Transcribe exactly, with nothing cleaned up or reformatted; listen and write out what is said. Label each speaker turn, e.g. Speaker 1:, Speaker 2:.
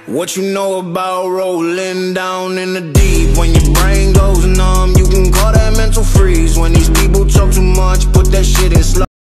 Speaker 1: What you know about rolling down in the deep when your brain goes numb?